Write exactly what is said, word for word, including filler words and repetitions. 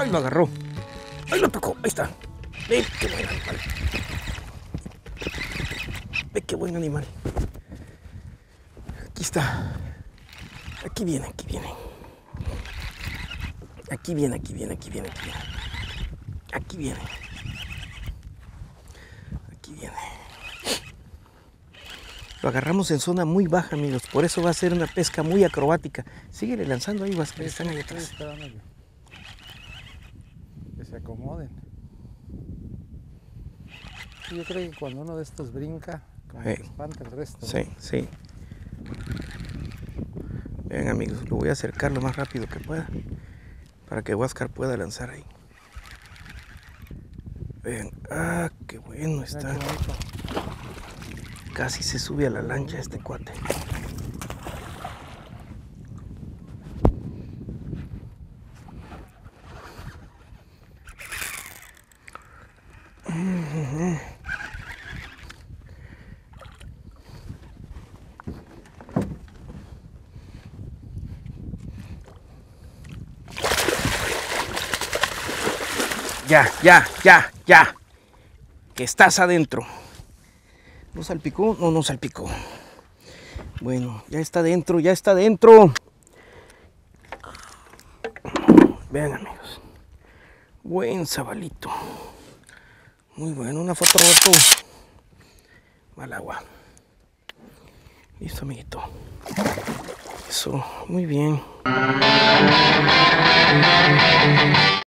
Ay, lo agarró. Ay, lo tocó. Ahí está. Ve qué buen animal. Ve qué buen animal. Aquí está. Aquí viene, aquí viene. Aquí viene, aquí viene, aquí viene, aquí viene. Aquí viene. Aquí viene. Lo agarramos en zona muy baja, amigos. Por eso va a ser una pesca muy acrobática. Síguele lanzando ahí, vas, que están ahí atrás. Que se acomoden. Yo creo que cuando uno de estos brinca, como Sí. que espanta el resto. Sí, sí. Vean, amigos, lo voy a acercar lo más rápido que pueda para que Huáscar pueda lanzar ahí. Vean, ah, qué bueno está. Casi se sube a la lancha este cuate. Ya, ya, ya, ya. Que estás adentro. ¿No salpicó? No, no salpicó. Bueno, ya está dentro, ya está dentro. Vean, amigos. Buen sabalito. Muy bueno, una foto, Roberto. Al agua. Listo, amiguito. Eso, muy bien.